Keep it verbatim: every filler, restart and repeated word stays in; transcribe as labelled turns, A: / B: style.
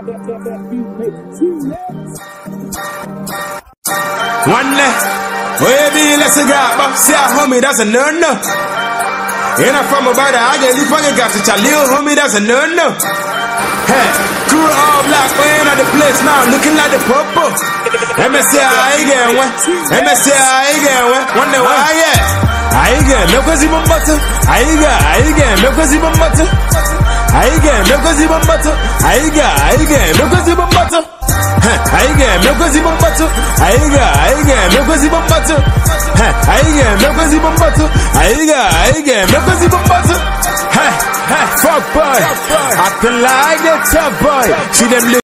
A: One left, baby, let's go. See a homie, that's a no-no. Ain't I from about it? I get you fucking got to tell little homie, that's a no-no. Hey, crew all black, we ain't at the place now, looking like the purple. Let me say I get one. Let me say I get one. One day, why yeah? I get no cause even butter. I get, I get no cause even butter. I get no cause even butter. I get, I get no cause even butter. I get no cause even butter. I get, I get no cause even butter. I get no cause even butter. I get, I get no cause even butter. Hey, hey, fuck boy. I feel like a tough boy. See them.